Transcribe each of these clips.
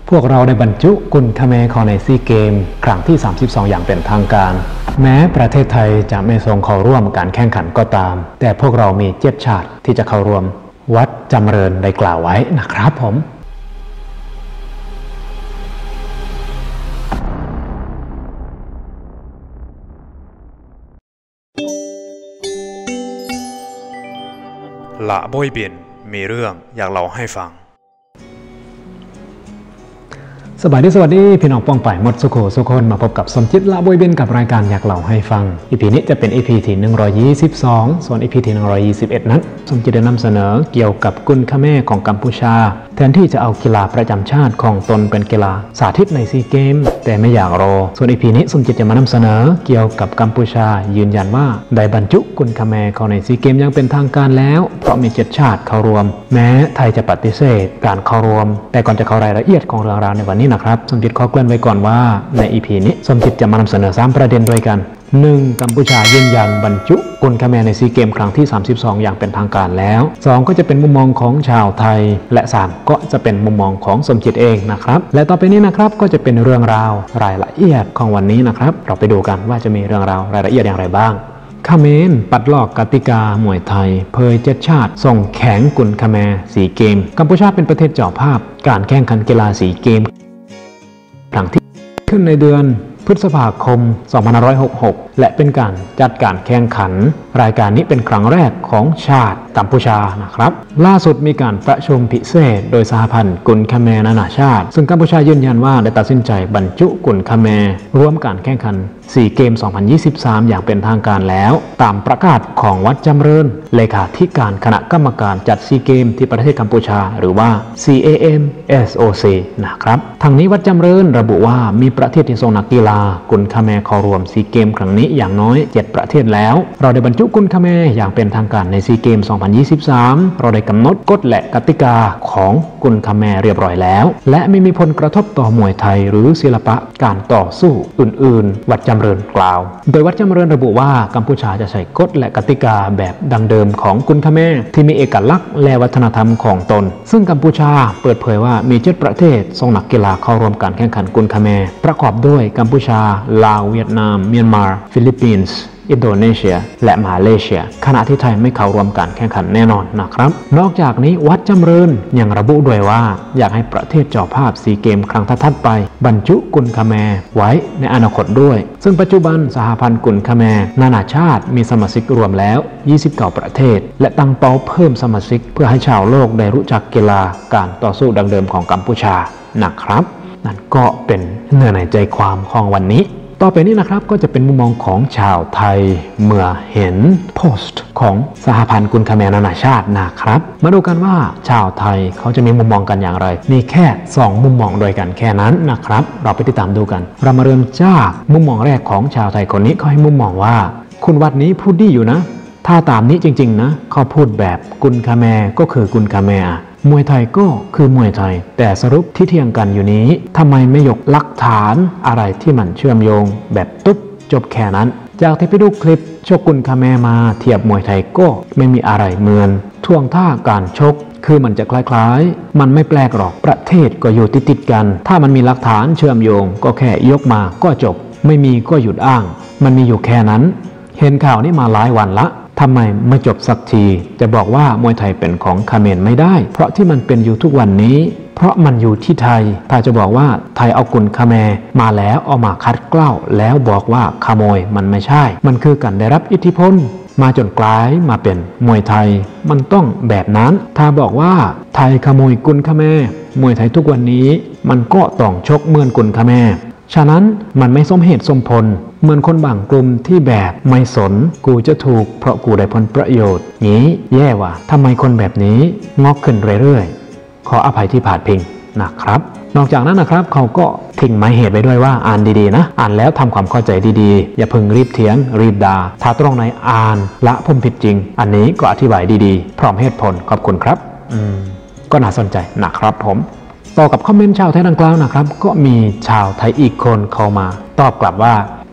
พวกเราได้บรรจุกุนคาเมเข้าในซีเกมครั้งที่32อย่างเป็นทางการแม้ประเทศไทยจะไม่ทรงเข้าร่วมการแข่งขันก็ตามแต่พวกเรามี7 ชาติที่จะเข้าร่วมวัดจำเริญได้กล่าวไว้นะครับผมละบ้อยเบียนมีเรื่องอยากเล่าให้ฟังสวัสดีพี่น้องป้องไปหมดสุโขสุคนมาพบกับสมจิตละบวยเบนกับรายการอยากเล่าให้ฟัง EP นี้จะเป็น EP ที่122ส่วน EP ที่121นั้นสมจิตได้นำเสนอเกี่ยวกับกุนคาเมของกัมพูชาแทนที่จะเอากีฬาประจำชาติของตนเป็นกีฬาสาธิตในซีเกมแต่ไม่อยากรอส่วน EP นี้สมจิตจะมานำเสนอเกี่ยวกับกัมพูชายืนยันว่าได้บรรจุกุนคาเมเข้าในซีเกมยังเป็นทางการแล้วเพราะมี7 ชาติเข้ารวมแม้ไทยจะปฏิเสธการเข้ารวมแต่ก่อนจะเข้ารายละเอียดของเรื่องราวในวันนี้นะครับสมจิตขอเกริ่นไว้ก่อนว่าใน EP นี้สมจิตจะมานำเสนอ3ประเด็นด้วยกัน 1. กัมพูชายืนยันบรรจุกุนคาเมในซีเกมครั้งที่32อย่างเป็นทางการแล้ว 2. ก็จะเป็นมุมมองของชาวไทยและ 3. ก็จะเป็นมุมมองของสมจิตเองนะครับและต่อไปนี้นะครับก็จะเป็นเรื่องราวรายละเอียดของวันนี้นะครับเราไปดูกันว่าจะมีเรื่องราวรายละเอียดอย่างไรบ้างคาเมนปัดลอกกติกามวยไทยเผย7 ชาติส่งแข่งกุนคาเมสีเกมกัมพูชาเป็นประเทศเจ้าภาพการแข่งขันกีฬาสีเกมครั้งที่ขึ้นในเดือนพฤษภาคม 2566 และเป็นการจัดการแข่งขันรายการนี้เป็นครั้งแรกของชาติกัมพูชานะครับล่าสุดมีการประชุมพิเศษโดยสหพันธ์กุนคาเมนานาชาติซึ่งกัมพูชายืนยันว่าได้ตัดสินใจบรรจุกุนคาเมร่วมการแข่งขัน4 เกม 2023 อย่างเป็นทางการแล้วตามประกาศของวัดจำเริญเลขาธิการคณะกรรมการจัดซีเกมที่ประเทศกัมพูชาหรือว่า CAMSOC นะครับทางนี้วัดจำเริญระบุว่ามีประเทศที่ส่งนักกีฬากุนคาเมเข้ารวมซีเกมครั้งนี้อย่างน้อย7 ประเทศแล้วเราได้บรรจุกุนคาเมอย่างเป็นทางการในซีเกม 2023 เราได้กำหนดกฎและกติกาของกุนคาเมเรียบร้อยแล้วและไม่มีผลกระทบต่อมวยไทยหรือศิลปะการต่อสู้อื่นๆวัดจำเริญกล่าวโดยวัดจำเริญระบุว่ากัมพูชาจะใช้กฎและกติกาแบบดังเดิมของกุนคาเมที่มีเอกลักษณ์และวัฒนธรรมของตนซึ่งกัมพูชาเปิดเผยว่ามี7 ประเทศส่งนักกีฬาเข้าร่วมการแข่งขันกุนคาเมประกอบด้วยกัมพูชาลาวเวียดนามเมียนมาฟิลิปปินส์อินโดนีเซียและมาเลเซียขณะที่ไทยไม่เข้าร่วมการแข่งขันแน่นอนนะครับนอกจากนี้วัดจำเริญยังระบุด้วยว่าอยากให้ประเทศเจ้าภาพซีเกมครั้งถัดไปบรรจุกุนคาเมไว้ในอนาคตด้วยซึ่งปัจจุบันสหพันธ์กุนคาเมนานาชาติมีสมาชิกรวมแล้ว29 ประเทศและตั้งเป้าเพิ่มสมาชิกเพื่อให้ชาวโลกได้รู้จักกีฬาการต่อสู้ดังเดิมของกัมพูชานะครับนั่นก็เป็นเนื้อในใจความของวันนี้ต่อไปนี้นะครับก็จะเป็นมุมมองของชาวไทยเมื่อเห็นโพสต์ของสหพันธ์กุนคาเมนานาชาตินะครับมาดูกันว่าชาวไทยเขาจะมีมุมมองกันอย่างไรมีแค่2 มุมมองโดยกันแค่นั้นนะครับเราไปติดตามดูกันเรามาเริ่มจากมุมมองแรกของชาวไทยคนนี้เขาให้มุมมองว่าคุณวัดนี้พูดดีอยู่นะถ้าตามนี้จริงๆนะเขาพูดแบบกุนคาเมก็คือกุนคาเมมวยไทยก็คือมวยไทยแต่สรุปที่เทียงกันอยู่นี้ทำไมไม่ยกหลักฐานอะไรที่มันเชื่อมโยงแบบตุ๊บจบแค่นั้นจากที่ไปดูคลิปชกกุนคาเมมาเทียบมวยไทยก็ไม่มีอะไรเหมือนท่วงท่าการชกคือมันจะคล้ายๆมันไม่แปลกหรอกประเทศก็อยู่ติดกันถ้ามันมีหลักฐานเชื่อมโยงก็แค่ยกมาก็จบไม่มีก็หยุดอ้างมันมีอยู่แค่นั้นเห็นข่าวนี้มาหลายวันละทำไมไม่จบสักทีจะบอกว่ามวยไทยเป็นของคาเมนไม่ได้เพราะที่มันเป็นอยู่ทุกวันนี้เพราะมันอยู่ที่ไทยถ้าจะบอกว่าไทยเอากุนคาเมมาแล้วเอามาคัดเกล้าแล้วบอกว่าขโมยมันไม่ใช่มันคือการได้รับอิทธิพลมาจนกลายมาเป็นมวยไทยมันต้องแบบนั้นถ้าบอกว่าไทยขโมยกุนคาเมมวยไทยทุกวันนี้มันก็ต้องชกเหมือนกุนคาเมฉะนั้นมันไม่สมเหตุสมผลเหมือนคนบางกลุ่มที่แบบไม่สนกูจะถูกเพราะกูได้ผลประโยชน์งี้แย่ว่ะทำไมคนแบบนี้งอกขึ้นเรื่อยๆขออภัยที่ผาดพิงนะครับนอกจากนั้นนะครับเขาก็ทิ้งหมายเหตุไว้ด้วยว่าอ่านดีๆนะอ่านแล้วทำความเข้าใจดีๆอย่าพึงรีบเถียงรีบด่าถ้าตรงไหนอ่านละผมผิดจริงอันนี้ก็อธิบายดีๆพร้อมเหตุผลขอบคุณครับก็น่าสนใจนะครับผมต่อกับคอมเมนต์ชาวไทยดังกล่าวนะครับก็มีชาวไทยอีกคนเข้ามาตอบกลับว่า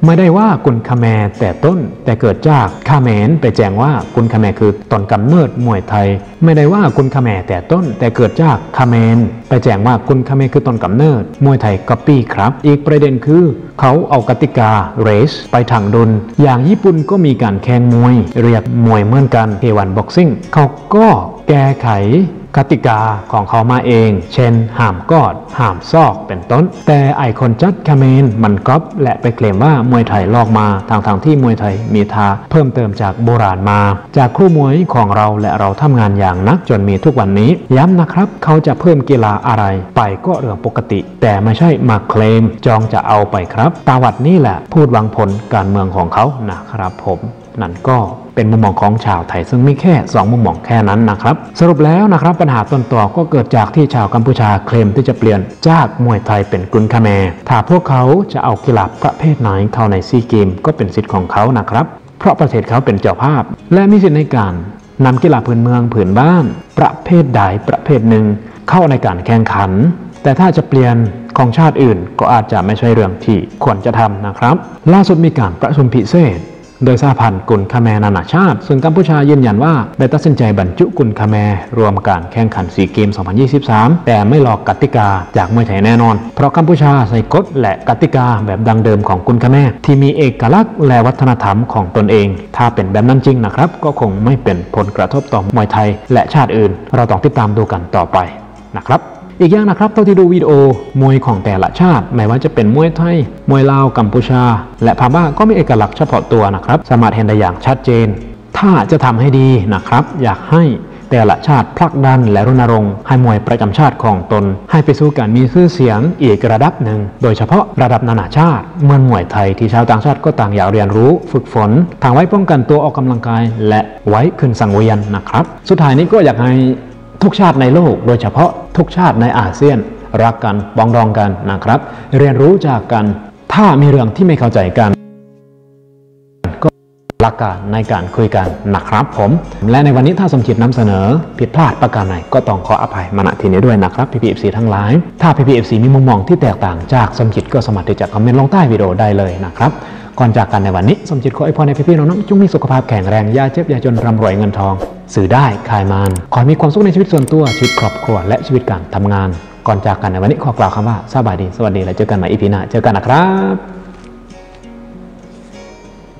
ไม่ได้ว่ากุนคาแมแต่ต้นแต่เกิดจากคาเขมรไปแจ้งว่ากุนคาแมคือต้นกำเนิดมวยไทยไม่ได้ว่ากุนคาแมแต่ต้นแต่เกิดจากคาเขมรไปแจ้งว่ากุนคาแมคือต้นกำเนิดมวยไทยก๊อปปี้ครับอีกประเด็นคือเขาเอากติกาเรสไปถังดุลอย่างญี่ปุ่นก็มีการแข่งมวยเรียกมวยเหมือนกันK1 Boxing เขาก็แก้ไขกติกาของเขามาเองเช่นห้ามกอดห้ามซอกเป็นต้นแต่ไอคนจัดคาเขมรมันก๊อปและไปเคลมว่ามวยไทยลอกมาทางที่มวยไทยมีท่าเพิ่มเติมจากโบราณมาจากครูมวยของเราและเราทำงานอย่างนักจนมีทุกวันนี้ย้ำนะครับเขาจะเพิ่มกีฬาอะไรไปก็เรื่องปกติแต่ไม่ใช่มาเคลมจองจะเอาไปครับตาวัดนี่แหละพูดวางผลการเมืองของเขานะครับผมนั่นก็เป็นมุมมองของชาวไทยซึ่งมีแค่2มุมมองแค่นั้นนะครับสรุปแล้วนะครับปัญหาต้นตอก็เกิดจากที่ชาวกัมพูชาเคลมที่จะเปลี่ยนจากมวยไทยเป็นกุนคาแมถ้าพวกเขาจะเอากีฬาประเภทไหนเข้าในซีเกมก็เป็นสิทธิ์ของเขานะครับเพราะประเทศเขาเป็นเจ้าภาพและมีสิทธิ์ในการนำกีฬาพื้นเมืองผืนบ้านประเภทใดประเภทหนึ่งเข้าในการแข่งขันแต่ถ้าจะเปลี่ยนของชาติอื่นก็อาจจะไม่ใช่เรื่องที่ควรจะทำนะครับล่าสุดมีการประชุมพิเศษโดยสหพันธ์กุนคาแมนานาชาติซึ่งกัมพูชายืนยันว่าได้ตัดสินใจบรรจุกุนคาแมรวมการแข่งขันซีเกม 2023 แต่ไม่หลอกกติกาจากมวยไทยแน่นอนเพราะกัมพูชาใส่กฎและกติกาแบบดังเดิมของกุนคาแมที่มีเอกลักษณ์และวัฒนธรรมของตนเองถ้าเป็นแบบนั้นจริงนะครับก็คงไม่เป็นผลกระทบต่อมวยไทยและชาติอื่นเราต้องติดตามดูกันต่อไปนะครับอีกอย่างนะครับเท่าที่ดูวิดีโอมวยของแต่ละชาติไม่ว่าจะเป็นมวยไทยมวยลาวกัมพูชาและพม่าก็มีเอกลักษณ์เฉพาะตัวนะครับสามารถเห็นได้อย่างชัดเจนถ้าจะทำให้ดีนะครับอยากให้แต่ละชาติผลักดันและรณรงค์ให้มวยประจำชาติของตนให้ไปสู่การมีชื่อเสียงอีกระดับหนึ่งโดยเฉพาะระดับนานาชาติเมื่อมวยไทยที่ชาวต่างชาติก็ต่างอยากเรียนรู้ฝึกฝนทางไว้ป้องกันตัวออกกำลังกายและไว้ขึ้นสังเวียนนะครับสุดท้ายนี้ก็อยากให้ทุกชาติในโลกโดยเฉพาะทุกชาติในอาเซียนรักกันปองดองกันนะครับเรียนรู้จากกันถ้ามีเรื่องที่ไม่เข้าใจกันก็รักกันในการคุยกันนะครับผมและในวันนี้ถ้าสมจิตนำเสนอผิดพลาดประการไหนก็ต้องขออภัยมาณที่นี้ด้วยนะครับพี่ๆ FC ทั้งหลายถ้าพี่ๆ FC มีมุมมองที่แตกต่างจากสมจิตก็สามารถที่จะคอมเมนต์ลงใต้วิดีโอได้เลยนะครับก่อนจากกันในวันนี้สมจิตขออวยพรให้พี่ๆน้องๆจงมีสุขภาพแข็งแรงอย่าเจ็บอย่าจนร่ำรวยเงินทองสื่อได้ขายมานขอมีความสุขในชีวิตส่วนตัวชีวิตครอบครัวและชีวิตการทำงานก่อนจากกันในวันนี้ขอกล่าวคำว่าสบายดีสวัสดีและเจอกันใหม่ EP หน้าเจอกันนะครับ